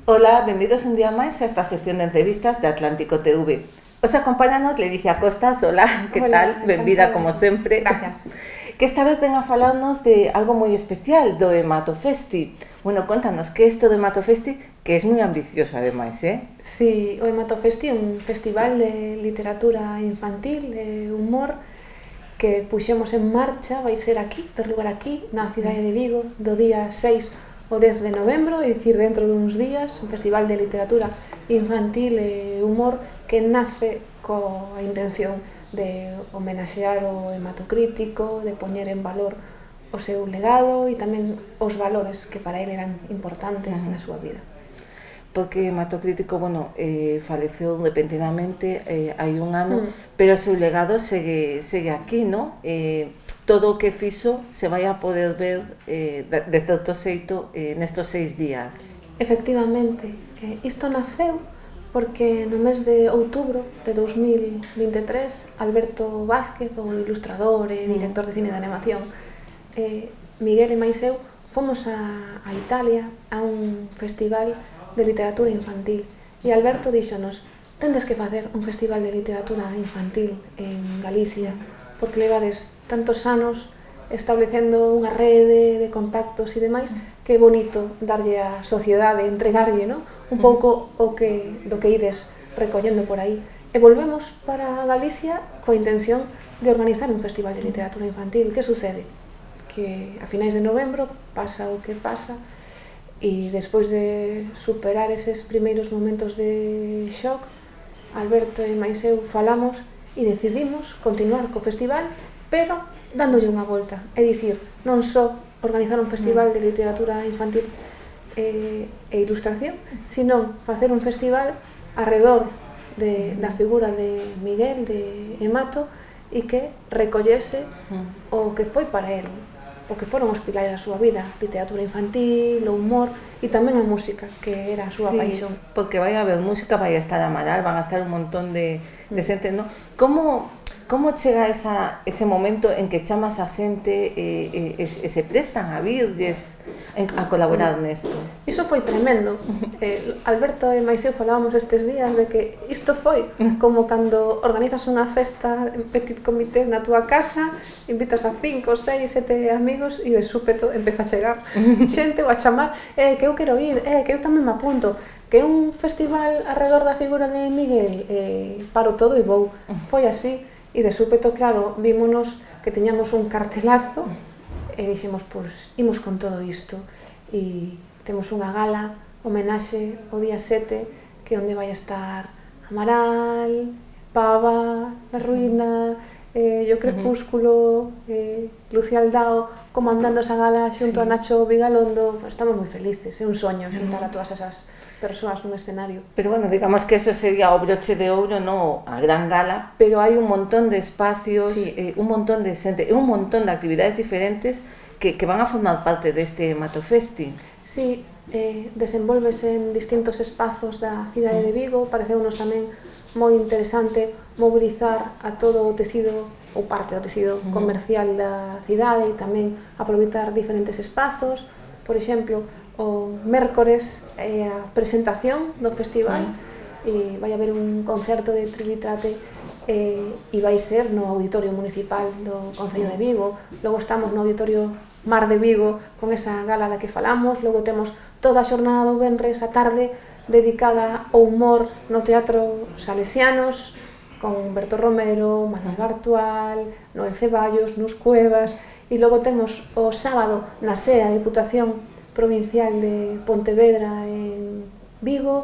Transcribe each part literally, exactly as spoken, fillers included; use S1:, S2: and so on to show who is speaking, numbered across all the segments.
S1: Ola, benvidos un día máis a esta sección de entrevistas de Atlántico T V. Os acompáñanos Ledicia Costas. Hola, que
S2: Hola,
S1: tal? Benvida como sempre.
S2: Gracias.
S1: Que esta vez ven a falarnos de algo moi especial, do Hematofesti. Bueno, contanos, que é isto do Hematofesti, que é moi ambicioso ademais, eh?
S2: Sí, o Hematofesti é un festival de literatura infantil e humor que puxemos en marcha, vai ser aquí, ter lugar aquí, na cidade de Vigo, do día seis ao dez de novembro, é dicir, dentro duns días, un festival de literatura infantil e humor que nace coa intención de homenaxear o hematocrítico, de poñer en valor o seu legado e tamén os valores que para ele eran importantes uh-huh. na súa vida.
S1: Porque Hematocrítico, bueno, eh, faleceu repentinamente eh, hai un ano, mm. pero o seu legado segue, segue aquí, ¿no? Eh, todo o que fixo se vai a poder ver eh, de, de certo xeito eh, nestos seis días.
S2: Efectivamente, eh, isto naceu porque no mes de outubro de dous mil vinte e tres Alberto Vázquez, o ilustrador e director de cine de animación, eh, Miguel e máis eu fomos a, a Italia a un festival de literatura infantil e Alberto díxonos: tendes que facer un festival de literatura infantil en Galicia porque levades tantos anos establecendo unha rede de contactos e demais que é bonito darlle á sociedade, entregarlle, ¿no? un pouco o que, do que ides recollendo por aí. E volvemos para Galicia coa intención de organizar un festival de literatura infantil. Que sucede? Que a finais de novembro pasa o que pasa e despois de superar eses primeiros momentos de shock, Alberto e máis eu falamos e decidimos continuar co festival, pero dándolle unha volta. É dicir, non só organizar un festival de literatura infantil e, e ilustración, sino facer un festival arredor de, da figura de Miguel, de Hemato, e que recollese o que foi para él, o que foron os pilares da súa vida, literatura infantil, o humor e tamén a música, que era a súa
S1: sí,
S2: paixón.
S1: Porque vai a haber música, vai a estar Amaral, van a estar un montón de, de xente, ¿no? Como, como chega esa, ese momento en que chamas a xente e, e, e se prestan a virlles a colaborar nesto?
S2: Iso foi tremendo. Eh, Alberto e máis eu falábamos estes días de que isto foi como cando organizas unha festa en petit comité na túa casa, invitas a cinco, seis, sete amigos e de súpeto empeza a chegar xente ou a chamar, eh, que eu quero ir, eh, que eu tamén me apunto, que é un festival alrededor da figura de Miguel, eh, paro todo e vou. Foi así, e de súpeto, claro, vímonos que teñamos un cartelazo e dixemos, pois, imos con todo isto. E temos unha gala, homenaxe o día sete, que é onde vai estar Amaral, Pava, La Ruina, eh, o Crepúsculo, eh, Lucía Aldao, comandando esa gala xunto sí. a Nacho Vigalondo. Pues estamos moi felices, é un soño xuntar a todas esas persoas nun escenario.
S1: Pero bueno, digamos que eso sería o broche de ouro, no a gran gala, pero hai un montón de espacios, sí. eh, un montón de xente, un montón de actividades diferentes que, que van a formar parte deste Hematofesti.
S2: Sí, eh, desenvolvese en distintos espazos da cidade de Vigo. Pareceunos tamén moi interesante mobilizar a todo o tecido ou parte do tecido comercial da cidade e tamén aproveitar diferentes espazos. Por exemplo, o mércores é a presentación do festival e vai haber un concerto de Trilitrate e, e vai ser no Auditorio Municipal do Concello de Vigo. Logo estamos no Auditorio Mar de Vigo con esa gala da que falamos. Logo temos toda a xornada do venres a tarde dedicada ao humor no Teatro Salesianos con Berto Romero, Manuel Bartual, Noel Ceballos, Nus Cuevas. E logo temos o sábado na S E A, Diputación Provincial de Pontevedra en Vigo,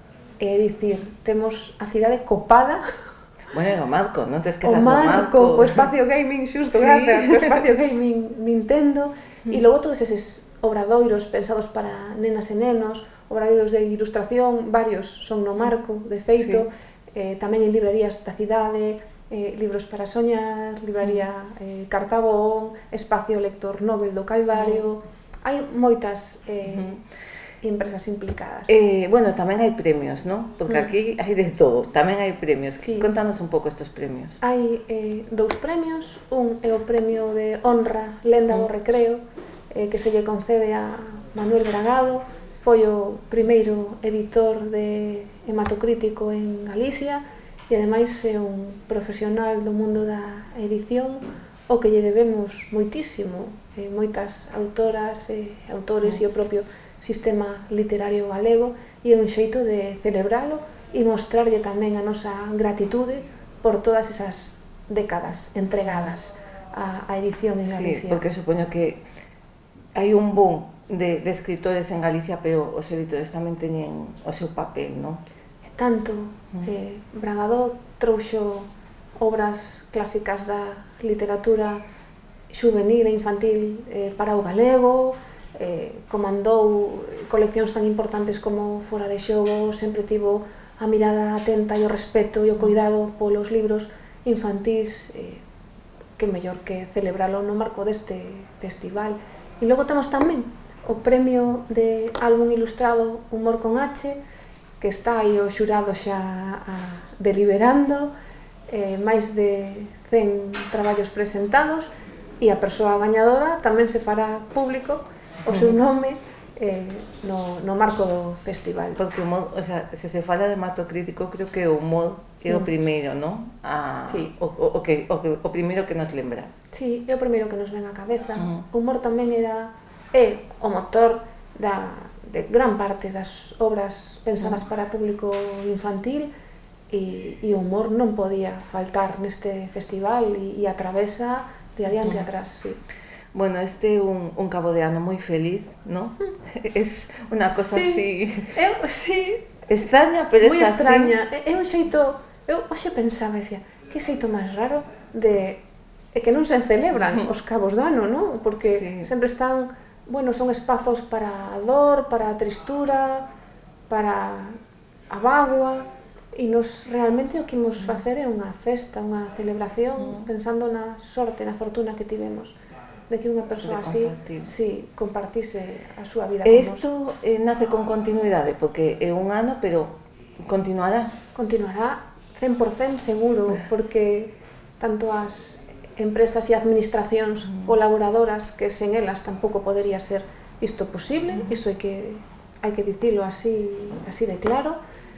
S2: é dicir, temos a cidade copada.
S1: Bueno, o Marco, non te esquedas
S2: do Marco. O Marco, o espacio gaming, xusto, sí. gracias, o espacio gaming Nintendo, mm. e logo todos eses obradoiros pensados para nenas e nenos, obradoiros de ilustración, varios son no Marco, de feito, sí. eh, tamén en librerías da cidade, eh, libros para soñar, librería eh, Cartabón, espacio lector Nobel do Calvario. Mm. Hai moitas eh, uh-huh. empresas implicadas.
S1: Eh, bueno, tamén hai premios, ¿no? Porque uh-huh. aquí hai de todo, tamén hai premios. Sí. Contanos un pouco estes premios.
S2: Hai eh, dous premios, un é o premio de honra Lenda uh-huh. do Recreo, eh, que se lle concede a Manuel Bragado, foi o primeiro editor de hematocrítico en Galicia e ademais é un profesional do mundo da edición o que lle debemos moitísimo, eh, moitas autoras e autores e o propio sistema literario galego, e é un xeito de celebralo e mostrarlle tamén a nosa gratitude por todas esas décadas entregadas á, á edición en Galicia.
S1: Sí, porque supoño que hai un boom de, de escritores en Galicia, pero os editores tamén teñen o seu papel, non?
S2: Tanto, eh, Bragado trouxo obras clásicas da literatura juvenil e infantil eh, para o galego, eh, comandou coleccións tan importantes como Fora de Xogo, sempre tivo a mirada atenta e o respeto e o cuidado polos libros infantís, eh, que mellor que celebralo no marco deste festival. E logo temos tamén o premio de álbum ilustrado Humor con H, que está aí o xurado xa a, deliberando, eh, máis de cen traballos presentados, e a persoa gañadora tamén se fará público o seu nome eh, no, no marco do festival.
S1: Porque o humor, o sea, se se fala de hematocrítico, creo que o humor é o primeiro, non? A,
S2: sí.
S1: o, o, o, que, o, que, o primeiro que nos lembra.
S2: Sí, é o primeiro que nos ven á cabeza.
S1: Uh -huh.
S2: O humor tamén era é o motor da, de gran parte das obras pensadas uh -huh. para público infantil, e, e o humor non podía faltar neste festival, e, e atravesa de adiante uh -huh. atrás, sí.
S1: Bueno, este é un, un cabo de ano moi feliz, non? Es unha cosa
S2: sí,
S1: así...
S2: Eu, sí.
S1: Extraña, pero
S2: es
S1: así.
S2: Moi extraña. É un xeito... Eu hoxe pensaba, decía, que xeito máis raro de... É que non se celebran os cabos do ano, non? Porque sí. sempre están... Bueno, son espazos para a dor, para a tristura, para a bagua, e nos realmente o que imos facer é unha festa, unha celebración, pensando na sorte, na fortuna que tivemos de que unha persoa así sí, compartise a súa vida con nós.
S1: Isto eh, nace con continuidade, porque é un ano, pero continuará?
S2: Continuará cen por cen seguro, porque tanto as empresas e administracións mm. colaboradoras, que sen elas tampouco podería ser isto posible, mm. iso hai que, hai que dicilo así, así de claro.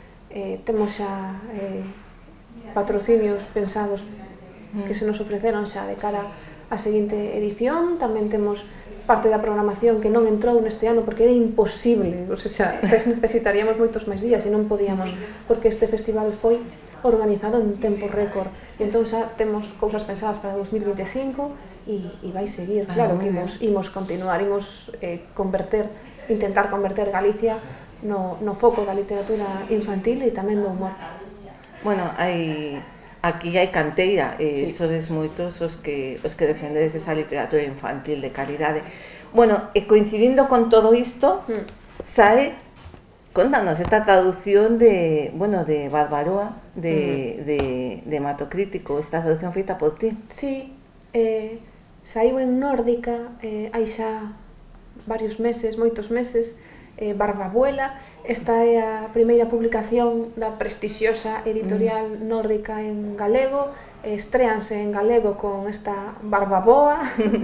S2: Eh, temos xa eh, patrocinios pensados mm. que se nos ofreceron xa de cara a seguinte edición. Tamén temos parte da programación que non entrou neste ano porque era imposible, ou sea, necesitaríamos moitos máis días e non podíamos, porque este festival foi organizado en tempo récord, e entón xa temos cousas pensadas para dos mil vinte e cinco e, e vai seguir, claro que imos, imos continuar, imos eh, converter, intentar converter Galicia no, no foco da literatura infantil e tamén do humor.
S1: Bueno, hai... Aquí hai canteira, e sí. sodes moitos os que, os que defendedes esa literatura infantil de calidade. Bueno, e coincidindo con todo isto, mm. sae, contanos, esta traducción de, bueno, de Barbaroa, de, mm. de, de hematocrítico, esta traducción feita por ti.
S2: Sí, eh, saiu en Nórdica, eh, hai xa varios meses, moitos meses, eh, Barbabuela. Esta é a primeira publicación da prestixiosa editorial mm. nórdica en galego, estréanse en galego con esta Barbaboa,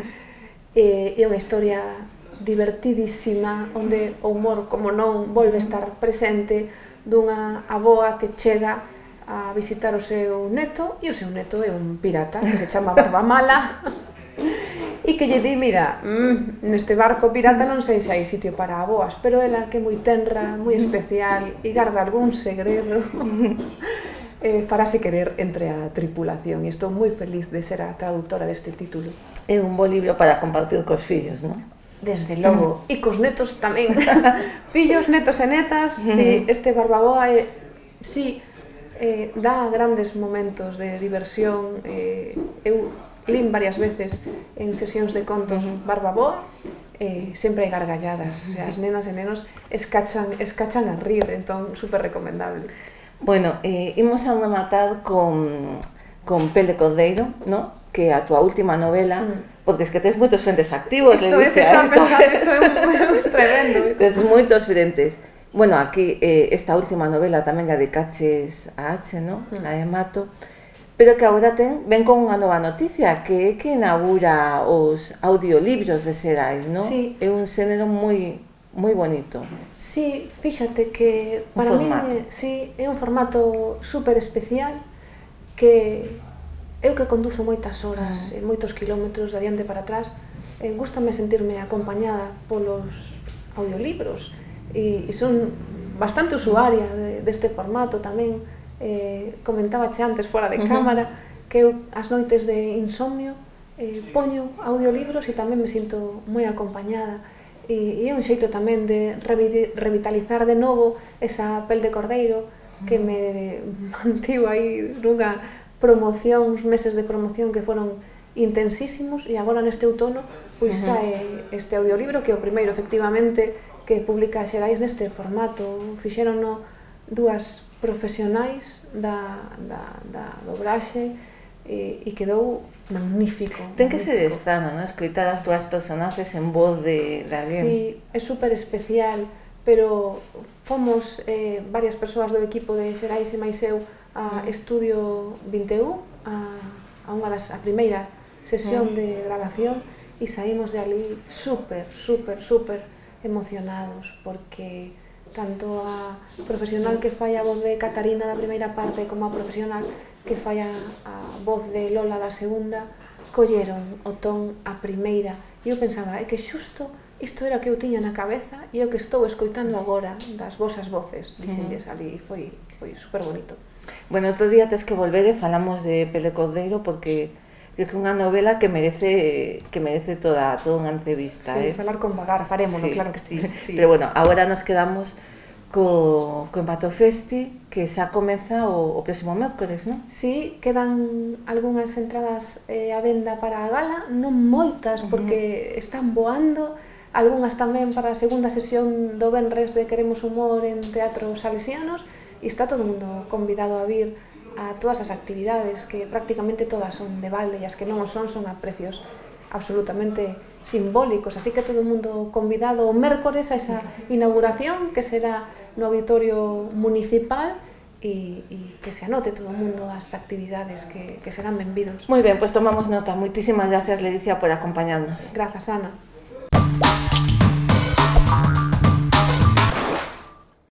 S2: e é unha historia divertidísima, onde o humor, como non, volve a estar presente, dunha aboa que chega a visitar o seu neto, e o seu neto é un pirata que se chama Barbamala, e que lle di, mira, mmm, neste barco pirata non sei se hai sitio para aboas, pero ela que é moi tenra, moi especial, e garda algún segredo, eh, farase querer entre a tripulación, e estou moi feliz de ser a traductora deste título.
S1: É un bo libro para compartir cos fillos, non?
S2: Desde logo, e cos netos tamén. Fillos, netos e netas, si, este Barbaboa é, si, eh, dá grandes momentos de diversión. eh, eu lín varias veces en sesións de contos Barbaboa, eh, sempre hai gargalladas, o sea, as nenas e nenos escachan, escachan a rir, entón, super recomendable.
S1: Bueno, eh, imos a rematar con, con Pel de Cordeiro, ¿no? Que é a túa última novela, mm. porque es que tes moitos frentes activos,
S2: isto é que estaba pensando, isto é moi tremendo.
S1: Tes moitos frentes. Bueno, aquí eh, esta última novela tamén a dedicaches a H, ¿no? Mm. A Hemato, pero que agora ten, ven con unha nova noticia, que é que inaugura os audiolibros de Xerais, non?
S2: Sí.
S1: É un xénero moi moi bonito.
S2: Sí, fíxate que para mí sí, é un formato super especial que eu que conduzo moitas horas e moitos kilómetros de adiante para atrás, eh, gústame sentirme acompañada polos audiolibros e, e son bastante usuaria de, deste formato tamén. Eh, comentábache antes fora de cámara que eu as noites de insomnio eh, poño audiolibros e tamén me sinto moi acompañada e, e é un xeito tamén de revitalizar de novo esa pel de cordeiro que me mantivo aí nunha promoción, uns meses de promoción que foron intensísimos e agora neste outono pois sae este audiolibro que é o primeiro efectivamente que publica Xerais neste formato. Fixérono dúas profesionais da, da, da dobraxe e, e quedou magnífico.
S1: Ten que ser extraño, non? Escoitar as túas personaxes en voz de, de alguén.
S2: Sí, é super especial, pero fomos eh, varias persoas do equipo de Xerais e máis eu a Estudio vinte e un, a, a unha das, a primeira sesión de grabación e saímos de ali super, super, super emocionados porque tanto a profesional que fai a voz de Catarina da primeira parte como a profesional que fai a, a voz de Lola da segunda colleron o ton a primeira e eu pensaba, é que xusto isto era o que eu tiña na cabeza e o que estou escoitando agora das vosas voces, dixenlles ali e foi, foi super bonito.
S1: Bueno, outro día tes que volver e falamos de Pel de Cordeiro porque creo que é unha novela que merece que merece toda, toda unha entrevista.
S2: Sí,
S1: eh?
S2: falar con vagar, farémonos,
S1: sí,
S2: claro que sí, sí.
S1: Pero bueno, agora nos quedamos co, co Empatofesti, que xa comeza o, o próximo mércores, non?
S2: Sí, quedan algunhas entradas eh, a venda para a gala, non moitas, porque uh-huh. están voando, algunhas tamén para a segunda sesión do Venres de Queremos Humor en Teatro Salesianos, e está todo o mundo convidado a vir a todas as actividades, que prácticamente todas son de balde, e as que non o son, son a precios absolutamente simbólicos, así que todo o mundo convidado o mércores a esa inauguración, que será no auditorio municipal, e, e que se anote todo o mundo as actividades que, que serán benvidos.
S1: Moi ben, pois tomamos nota. Moitísimas gracias, Ledicia, por acompañarnos.
S2: Grazas, Ana.